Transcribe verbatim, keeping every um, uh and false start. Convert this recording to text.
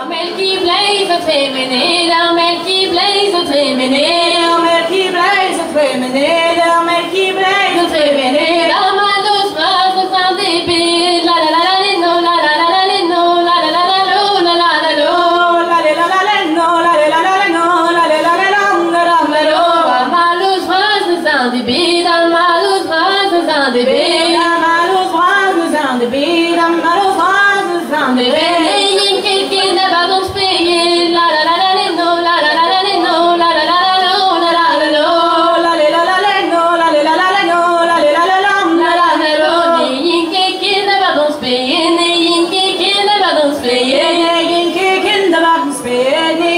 L'armel qui blaze fait mener, l'armel qui blaze fait mener, l'armel qui blaze fait mener, l'armel qui blaze fait mener. La main douce passe sans débit, la la la la la no, la la la la la no, la la la la lo, la la la lo, la la la la la no, la la la la no, la la la la la la la lo. La main douce passe sans débit, la main douce passe sans débit, la main douce passe sans débit, la main douce passe sans débit. Spaghetti.